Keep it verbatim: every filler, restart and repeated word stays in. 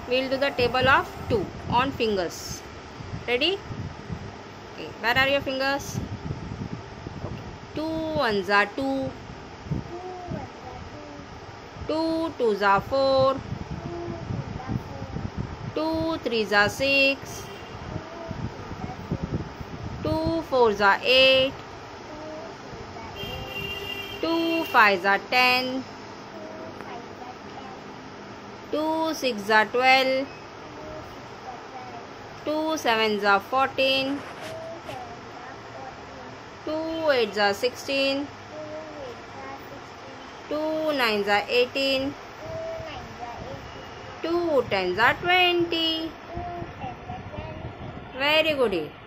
We will do the table of two on fingers. Ready? Okay. Where are your fingers? Okay. Two ones are two. Two twos are four. Two threes are six. Two fours are eight. Two fives are ten. Two sixes are twelve. Two sevens are fourteen. Two eights are sixteen. Two nines are eighteen. Two tens are twenty. Very good.